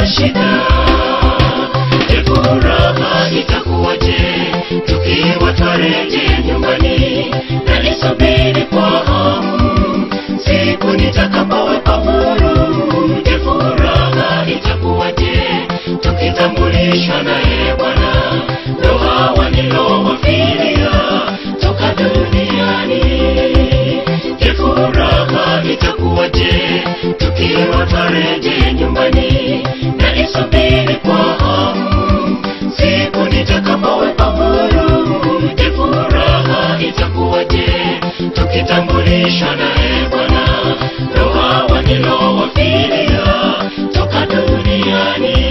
shida. Furaha itakuwaje tukiwa twarejea nyumbani, na nisubiri kwa hamu siku nitakapowekwa huru. Furaha itakuwaje tukitambulishwa naye Bwana, ndo hawa nilowafilia toka duniani. Furaha itakuwaje tukiwa twarejea nyumbani, na nisubiri kwa hamu siku nitakapowekwa huru. Furaha itakuwaje tukitambulishwa naye Bwana, ndo hawa nilowafilia toka duniani.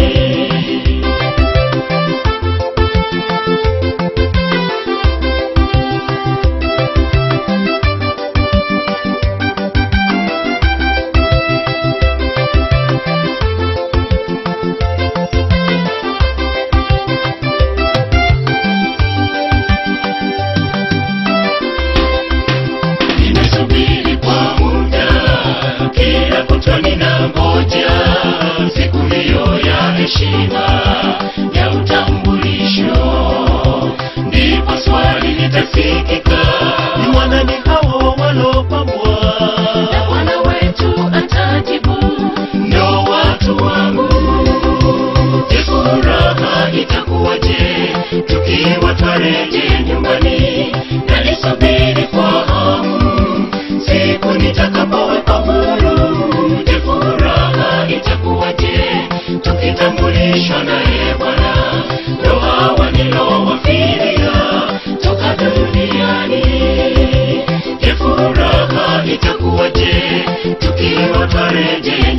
Ninangoja siku hiyo ya heshima ya utambulisho, ndipo swali litasikika, ni wanani hao walopambwa na Bwana wetu? Atajibu, ndo watu wangu. Furaha itakuwaje tukiwa twarejea nyumbani, na nisubiri kwa hamu siku nitakapowekwa huru. Furaha itakuwaje tukitambulishwa naye Bwana, ndo hawa nilowafilia toka duniani. Furaha itakuwaje tukiwa twarejea